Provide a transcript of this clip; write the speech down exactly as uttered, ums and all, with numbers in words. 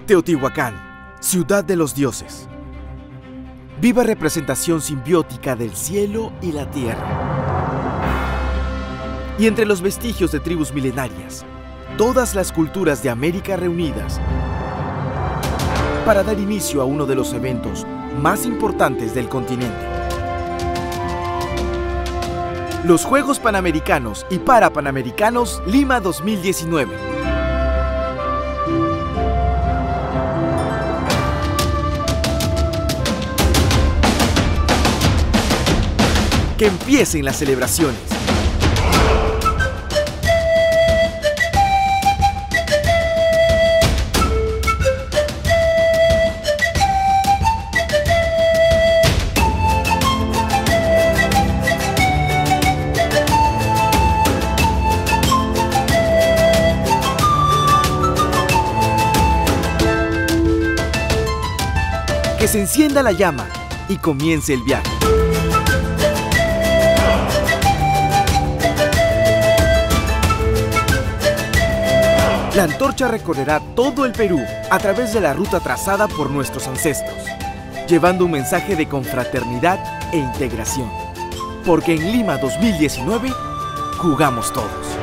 Teotihuacán, ciudad de los dioses. Viva representación simbiótica del cielo y la tierra. Y entre los vestigios de tribus milenarias, todas las culturas de América reunidas para dar inicio a uno de los eventos más importantes del continente. Los Juegos Panamericanos y Parapanamericanos Lima dos mil diecinueve. Que empiecen las celebraciones. Que se encienda la llama y comience el viaje. La antorcha recorrerá todo el Perú a través de la ruta trazada por nuestros ancestros, llevando un mensaje de confraternidad e integración. Porque en Lima dos mil diecinueve jugamos todos.